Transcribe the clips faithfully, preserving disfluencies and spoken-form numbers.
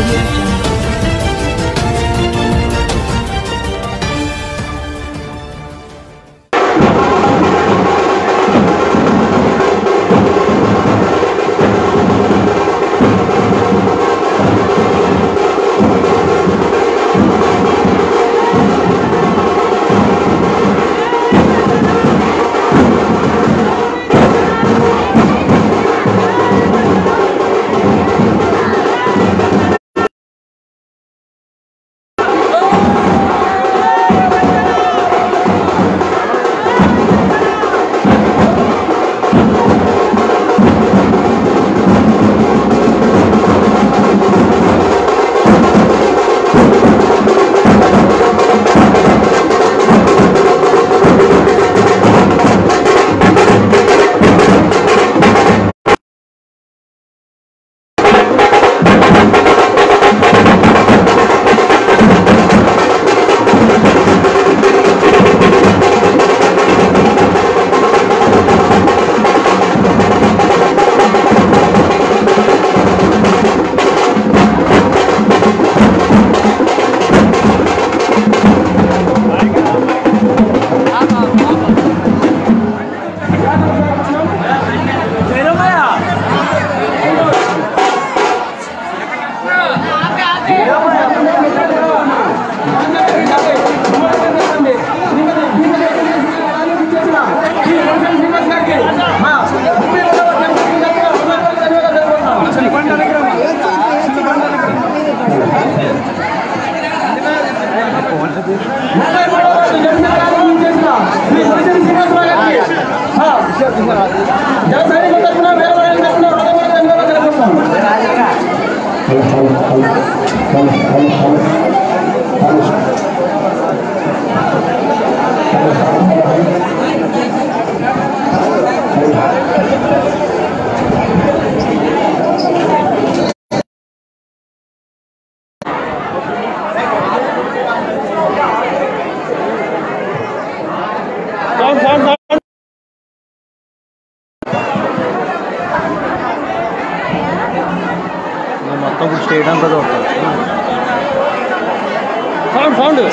మొత్తం స్టేట్ అంతా sound sound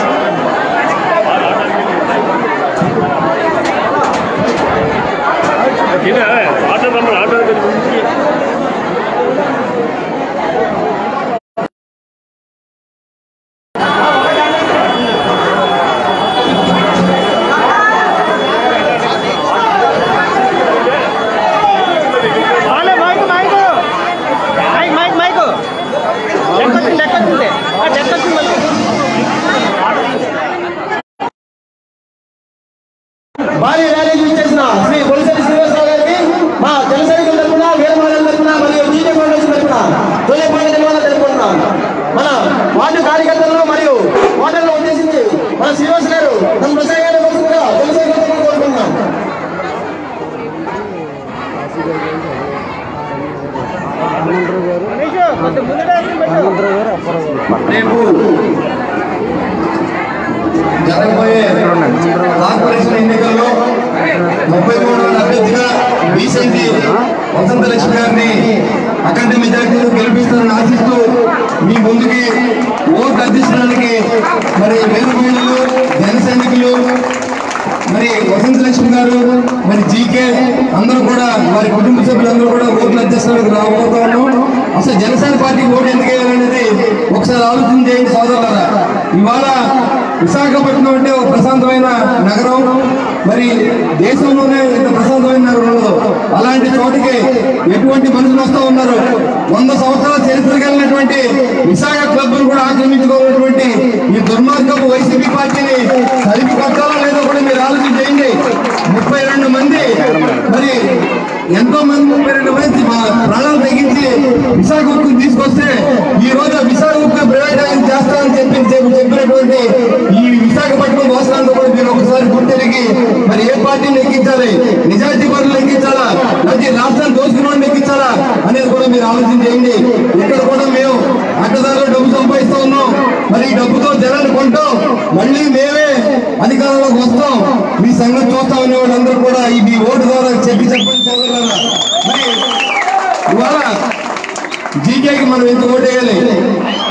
auto auto భారీ ర్యాలీ చేసిన శ్రీ కొలిశెట్టి శ్రీనివాసరావు గారికి మా జనసైనికుల తరఫున వీరమాల తరఫున మరియు జీజే ఫౌండేషన్ తరఫున తొలిపాటి నిర్మాణం తెలుపుకుంటున్నాం. మన వార్డు కార్యకర్తలను మరియు ఓటర్లను ఉద్దేశించి మన శ్రీనివాస్ గారు తమ ప్రసంగాన్ని వస్తుందిగా జనసైనికుల తరఫున కోరుకుంటున్నాం. జరగబోయే కార్పొరేషన్ ఎన్నికల్లో ముప్పై మూడు అభ్యర్థిగా బీసీసీ వసంత లక్ష్మి గారిని అఖండ మెజార్టీలో గెలిపిస్తారని ఆశిస్తూ మీ ముందుకి ఓటు అందించడానికి మరి వేరుమూలలు జన సైనికులు మరి వసంత లక్ష్మి గారు మరి జీకే అందరూ కూడా వారి కుటుంబ సభ్యులందరూ కూడా ఓట్లు అందిస్తానికి రాబోతాము. అసలు జనసేన పార్టీకి ఓటు ఎందుకు వేయాలనేది ఒకసారి ఆలోచన చేయండి సోదరులారా. ఇవాళ విశాఖపట్నం అంటే ఒక ప్రశాంతమైన నగరం, మరి దేశంలోనే ఇంత ప్రశాంతమైన నగరం ఉండదు. అలాంటి చోటికి ఎటువంటి మనుషులు వస్తూ ఉన్నారు. వంద సంవత్సరాల చరిత్ర కలిగినటువంటి విశాఖ క్లబ్ను కూడా ఆక్రమించుకోవాలన్నటువంటి ఈ దుర్మార్గపు వైసీపీ పార్టీని కలిపి కొట్టాలా లేదో కూడా మీరు ఆలోచన చేయండి. ముప్పై రెండు మంది మరి ఎంతో మంది ముప్పై రెండు మంది ప్రాణాలు తగ్గించి విశాఖ ఉక్కు తీసుకొస్తే ఈ రోజు విశాఖ ఉక్కు ప్రైవేటైజ్ చేస్తామని చెప్పి చెప్పినటువంటి ఈ విశాఖపట్నం మోసరాన్ని కూడా మీరు ఒకసారి గుర్తెరిగి మరి ఏ పార్టీని ఎక్కించాలి, నిజాయితీ పనులు ఎక్కించాలా, లేకపోతే రాష్ట్రాన్ని దోచుకున్న ఎక్కించాలా అనేది కూడా మీరు ఆలోచన చేయండి. ఇక్కడ కూడా మేము అడ్డదారులు డబ్బు సంపాదిస్తూ ఉన్నాం. మరి ఈ డబ్బుతో జనాన్ని కొంటాం, మళ్ళీ మేమే అధికారంలోకి వస్తాం. మీ సంగతి చూస్తా ఉన్న వాళ్ళందరూ కూడా ఈ మీ ఓటు ద్వారా చెప్పి చెప్పండి చదవాలన్నా. మరి ఇవాళ జీకేకి మనం ఎంత ఓటు వేయాలి?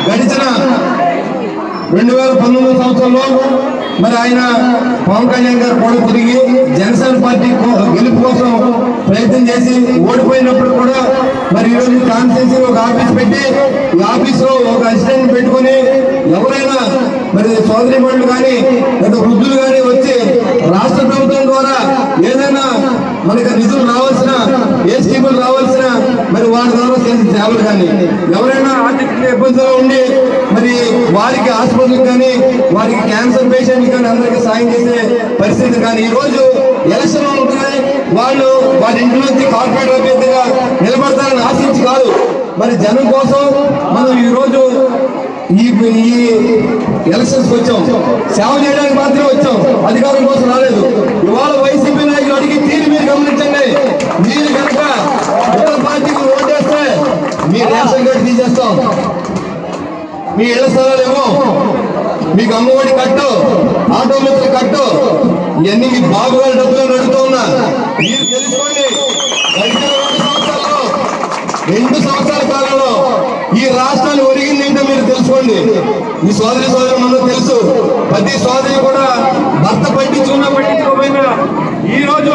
గడిచిన రెండు వేల పంతొమ్మిదో సంవత్సరంలో మరి ఆయన పవన్ కళ్యాణ్ గారు కూడా తిరిగి జనసేన పార్టీ గెలుపు కోసం ప్రయత్నం చేసి ఓడిపోయినప్పుడు కూడా మరి ఈరోజు కాన్స్టిట్యూన్సీ ఒక ఆఫీస్ పెట్టి ఈ ఆఫీస్ లో ఒక అసిస్టెంట్ పెట్టుకుని ఎవరైనా మరి సోదరి మనులు కానీ లేదా వృద్ధులు కానీ వచ్చి రాష్ట్ర ప్రభుత్వం ద్వారా ఏదైనా మనకి నిధులు రావాల్సిన ఏ స్కీములు రావాల్సిన మరి వారి ద్వారా చేసిన సేవలు కానీ ఎవరైనా ఆర్థిక ఇబ్బందులు ఉండి మరి వారికి హాస్పిటల్ కానీ వారికి క్యాన్సర్ పేషెంట్ కానీ అందరికీ సాయం చేసే పరిస్థితి కానీ ఈ రోజు ఎలక్షన్ ఉంటున్నాయి వాళ్ళు వారి ఇంట్లోంచి కార్పొరేట్ అభ్యర్థిగా నిలబడతారని ఆశించి కాదు మరి జనం కోసం మనం ఈ రోజు ఈ ఈ ఎలక్షన్స్ వచ్చాం సేవ చేయడానికి మాత్రమే వచ్చాం అధికారం కోసం రాలేదు ఇవాళ వైసీపీ నాయకులు అడిగి తీరు మీరు గమనించండి మీరు కనుక ఇతర పార్టీకి ఓటేస్తే మీ రేషన్ కార్డు తీసేస్తాం మీ ఇళ్ల స్థలాలు ఏమో మీకు అమ్మఒడి కట్టు ఆటో మిత్రులు కట్టు ఇవన్నీ మీ బాబు గారి డబ్బులు అడుగుతూ ఉన్నా మీరు తెలుసుకోండి రెండు సంవత్సరాల్లో రెండు సంవత్సరాల కాలంలో ఈ రాష్ట్రాలు ఒరిగింది ఏంటో మీరు తెలుసుకోండి ఈ సోదరి సోదరు మనకు తెలుసు ప్రతి సోదరి కూడా భర్త పట్టించుకున్నా పట్టించుకోపోయినా ఈ రోజు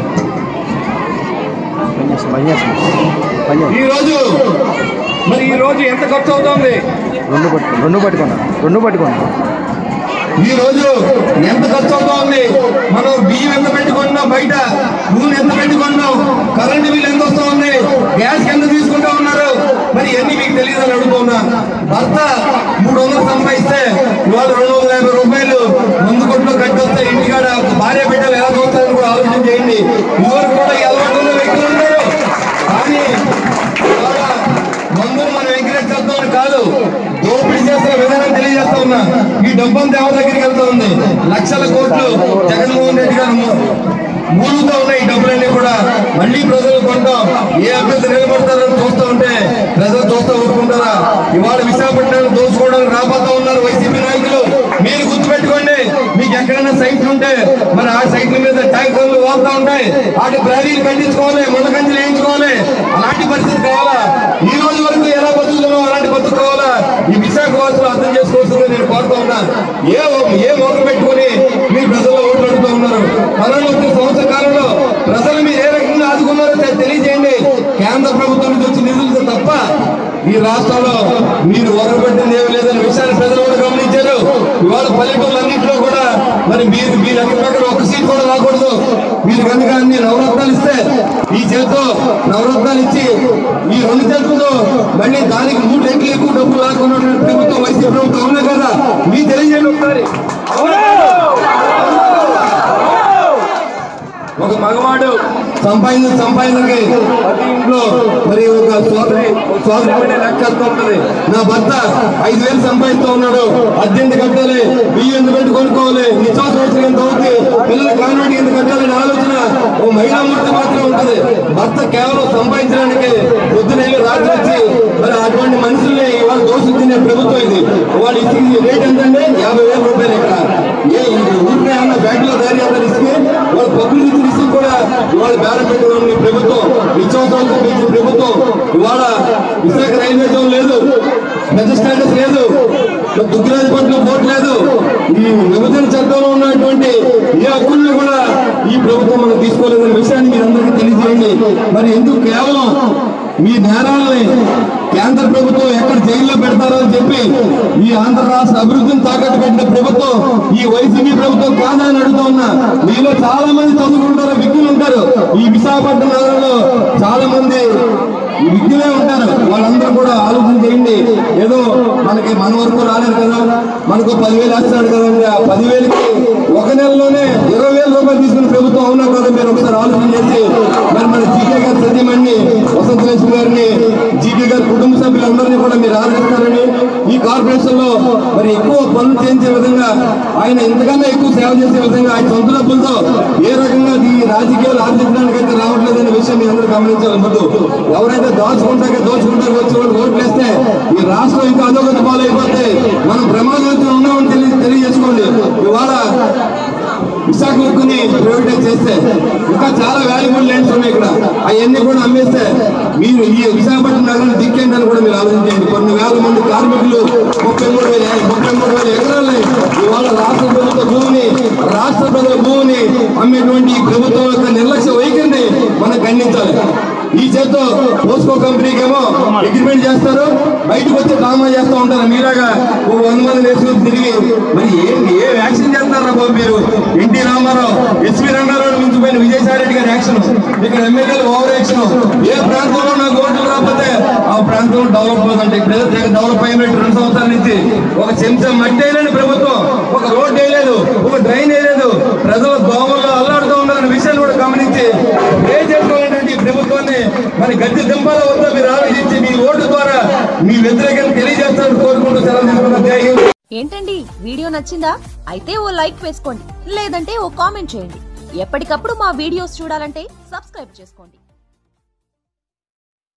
ఈ రోజు మరి ఈ రోజు ఎంత ఖర్చు అవుతుంది రెండు పట్టు రెండు పట్టుకున్నా రెండు పట్టుకున్నా ఈ రోజు ఎంత ఖర్చు అవుతోంది మనం బియ్యం ఎంత పెట్టుకుంటున్నాం బయట నూనె ఎంత పెట్టుకుంటున్నాం కరెంటు బిల్ ఎంత వస్తూ ఉంది గ్యాస్ ఎంత తీసుకుంటా ఉన్నారు మరి ఇవన్నీ మీకు తెలియదని అడుగుతున్నా భర్త మూడు వందలు సంపాదిస్తే ఇవాళ రెండు వందల యాభై రూపాయలు ముందు కొట్లో కట్టి వస్తే ఇంటికాడ భార్య బిడ్డలు ఎలా చూస్తారని కూడా ఆలోచన చేయండి ఇవరు కూడా ఎలా వ్యక్తులు ఉన్నారు కానీ మందులు మనం ఎంకరేజ్ చేస్తామని కాదు దోపిడీ చేస్తున్న విధానం తెలియజేస్తా ఉన్నా ఈ డబ్బంతా ఎవరి దగ్గరికి వెళ్తా ఉంది లక్షల కోట్లు జగన్మోహన్ రెడ్డి గారు మూలుగుతూ ఉన్నాయి ఈ డబ్బులన్నీ కూడా మళ్ళీ ప్రజలు కొంటాం ఏ అభ్యర్థి నిలబడతారని చూస్తూ ఉంటే ప్రజలు చూస్తూ ఊరుకుంటారా ఇవాళ విశాఖపట్నాన్ని దోచుకోవడానికి రాబోతా ఉన్నారు వైసీపీ నాయకులు మీరు గుర్తుపెట్టుకోండి మీకు ఎక్కడైనా సైట్లు ఉంటే మరి ఆ సైట్ల మీద ట్యాంకర్లు వాడుతూ ఉంటాయి వాటి బ్రాడీలు కట్టించుకోవాలి మునకంజలు వేయించుకోవాలి అలాంటి పరిస్థితి కావాలా ఈ రోజు వరకు ఎలా బతుకుతున్నామో అలాంటి బతుకు కావాలా ఈ విశాఖ వాసులు అర్థం చేసుకోవాల్సిందే నేను కోరుతూ ఉన్నా ఏ ఏ మోక పెట్టుకుని మీరు ప్రజల్లో ఓట్లు అడుగుతూ ఉన్నారు కరోనా వచ్చిన సంవత్సర కాలంలో ప్రజలు మీరు ఏ రకంగా ఆదుకున్నారో తెలియజేయండి కేంద్ర ప్రభుత్వం నుంచి వచ్చి నిధులతో తప్ప ఈ రాష్ట్రంలో మీరు ఒరగబట్టింది ఏమి లేదని విషయాన్ని ప్రజలు కూడా గమనించారు ఇవాళ పల్లెటూళ్ళన్నింటిలో కూడా మరి మీరు మీరు ఎక్కడ ప్రకారం ఒక సీట్ కూడా రాకూడదు మీరు కనుక అన్ని నవరత్నాలు ఇస్తే ఈ చేతితో నవరత్నాలు ఇచ్చి ఈ రెండు చేతులతో మళ్ళీ దానికి మూడు రెట్లు ఎక్కువ డబ్బులు లాక్కున్న ప్రభుత్వం వైసీపీ ప్రభుత్వం అవునా కదా మీరు తెలియజేయండి ఒకసారి ఒక మగవాడు సంపాదించిన సంపాదనకి ప్రతి ఇంట్లో మరి ఒక సోదరి సోదరి లెక్క ఉంటుంది నా భర్త ఐదు వేలు సంపాదిస్తూ ఉన్నాడు అద్దెంత కట్టాలి బియ్యం ఎంత పెట్టి కొనుక్కోవాలి నిత్యావసర వస్తువులు ఎంత అవుతుంది పిల్లల కాన్వెంట్ ఎంత కట్టాలని ఆలోచన ఓ మహిళా మూర్తి మాత్రం ఉంటుంది భర్త కేవలం సంపాదించడానికి పొద్దునేళ్ళు రాత్రి వచ్చి మరి అటువంటి మనుషుల్ని ఇవాళ దోషం తినే ప్రభుత్వం ఇది వాళ్ళు ఇచ్చి రేట్ ఎంతండి యాభై వేల రూపాయలు ఇక్కడ ఏ ఊరికే ఏమన్నా బ్యాగ్ లో దారి అంతా ఇస్తే వాళ్ళ పక్కన ఇచ్చి కూడా ఇవాళ బేరం పెట్టుకున్న ప్రభుత్వం నిత్యావసరాలతో పెంచిన ప్రభుత్వం ఇవాళ విశాఖ రైల్వే జోన్ లేదు పెద్ద స్టాండర్స్ లేదు దుగ్గిరాజపట్నం పోర్టు లేదు ఈ విభజన చట్టంలో ఉన్నటువంటి ఏ హక్కుల్ని కూడా ఈ ప్రభుత్వం మనం తీసుకోలేదనే విషయాన్ని మీరు అందరికీ తెలియజేయండి మరి ఎందుకు కేవలం మీ నేరాలని కేంద్ర ప్రభుత్వం ఎక్కడ జైల్లో పెడతారో అని చెప్పి ఈ ఆంధ్ర రాష్ట్ర అభివృద్ధిని తాకట్టు పెట్టిన ప్రభుత్వం ఈ వైసీపీ ప్రభుత్వం కాదా అని అడుగుతా ఉన్నా మీలో చాలా మంది చదువుకుంటారు విజ్ఞులు ఉంటారు ఈ విశాఖపట్నం నగరంలో చాలా మంది విజ్ఞులే ఉంటారు వాళ్ళందరూ కూడా ఆలోచన చేయండి ఏదో మనకి మన వరకు రాలేదు కదా మనకు పదివేలు వేస్తాడు కదండి ఆ పదివేలకి ఒక నెలలోనే ఇరవై వేల రూపాయలు తీసుకున్న ప్రభుత్వం అవునా కదా మీరు ఒకసారి ఆలోచన చేసి మరి మన జీకే గారి సత్యమణి వసంత లక్ష్మి గారిని జీకే గారి కుటుంబ సభ్యులందరినీ కూడా మీరు ఆదరిస్తారని ఈ కార్పొరేషన్ లో మరి ఎక్కువ పనులు చేయించే విధంగా ఆయన ఇంతకన్నా ఎక్కువ సేవ చేసే విధంగా ఆయన సొంత డబ్బులతో ఏ రకంగా ఈ రాజకీయాలు ఆర్జించడానికి అయితే రావట్లేదనే విషయం మీ అందరూ గమనించాలి ముందు ఎవరైతే దోచుకుంటాకే దోచుకుంటాకే వచ్చి వాళ్ళు ఓట్లు వేస్తే ఈ రాష్ట్రం ఇంకా అధోగతి పాలైపోతే మనం ప్రమాదంతో ఉన్నామని తెలియ తెలియజేసుకోండి ఇవాళ విశాఖ ఉక్కుని ప్రైవేటైజ్ చేస్తే ఇంకా చాలా వాల్యుబుల్ ల్యాండ్స్ ఉన్నాయి ఇక్కడ అవన్నీ కూడా అమ్మేస్తే మీరు ఈ విశాఖపట్నం నగరాన్ని దిక్కేంటని కూడా మీరు ఆలోచించండి కొన్ని వేల వేల మంది కార్మికులు ముప్పై మూడు వేల ముప్పై మూడు వేల ఎకరాలని ఇవాళ రాష్ట్ర ప్రభుత్వ భూమిని రాష్ట్ర ప్రజల భూమిని అమ్మేటువంటి ఈ ప్రభుత్వం యొక్క నిర్లక్ష్య వైఖరిని మనం ఖండించాలి. ఈ చేత్తో పోస్కో కంపెనీకి ఏమో అగ్రిమెంట్ చేస్తారు, బయటకు వచ్చి డ్రామా చేస్తూ ఉంటారు. మీలాగా ఓ వంద మంది నేర్చుకుని తిరిగి మరి ఏం ఏ యాక్షన్ చేస్తారా బాబు మీరు? ఎన్టీ రామారావు, ఎస్వి రంగారావు మించిపోయిన విజయసాయి రెడ్డి గారి యాక్షన్, ఇక్కడ ఎమ్మెల్యేలు ఓవర్ యాక్షన్. ఏ ప్రాంతంలో నాకు ఓట్లు రాకపోతే ఆ ప్రాంతంలో డెవలప్ అవుతుందంటే ఇక్కడ డెవలప్ అయినట్టు రెండు సంవత్సరాల నుంచి ఒక చెంచా మట్టి వేయలేని ప్రభుత్వం, ఒక రోడ్డు వేయలేదు, ఒక డ్రైన్ వేయలేదు, ప్రజల దోమల్లో అల్లాడుతూ ఉన్నారన్న విషయాన్ని కూడా గమనించి ఏ చేసుకోవాలనేటువంటి ప్రభుత్వాన్ని మరి గద్దె దింపాల వద్ద మీరు ఆలోచించి మీ ఓటు ద్వారా మీ వ్యతిరేకాన్ని తెలియజేస్తారని కోరుకుంటూ సెలవు తీసుకున్న. ఏంటండి వీడియో నచ్చిందా? అయితే ఓ లైక్ వేసుకోండి, లేదంటే ఓ కామెంట్ చేయండి. ఎప్పటికప్పుడు మా వీడియోస్ చూడాలంటే సబ్స్క్రైబ్ చేసుకోండి.